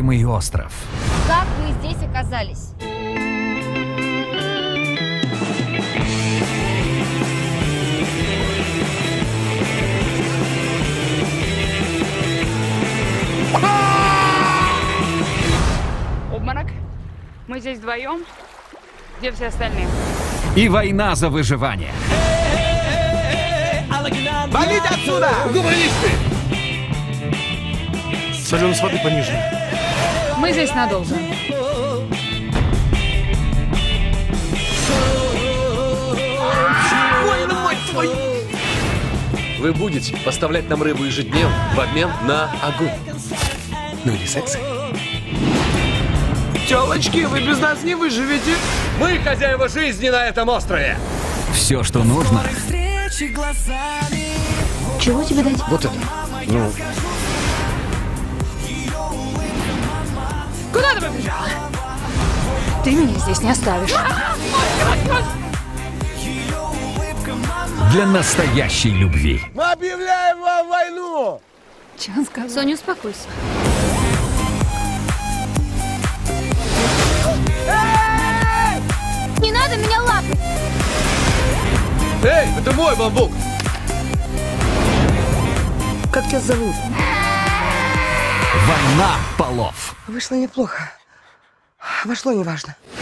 необитаемый остров. Как вы здесь оказались? Обморок. Мы здесь вдвоем. Где все остальные? И война за выживание. Валите отсюда! Гуманисты! Соленость воды пониже. Мы здесь надолго. Вы будете поставлять нам рыбу ежедневно в обмен на огонь. Ну или секс. Тёлочки, вы без нас не выживете. Мы хозяева жизни на этом острове. Все, что нужно, Чего тебе дать? Вот это. Ну, Куда ты побежала? Ты меня здесь не оставишь. для настоящей любви. Мы объявляем вам войну! Че он сказал? Соня, успокойся. Не надо меня лапать! эй, это мой бамбук! Как тебя зовут? Война полов. Вышло неплохо. Вошло неважно.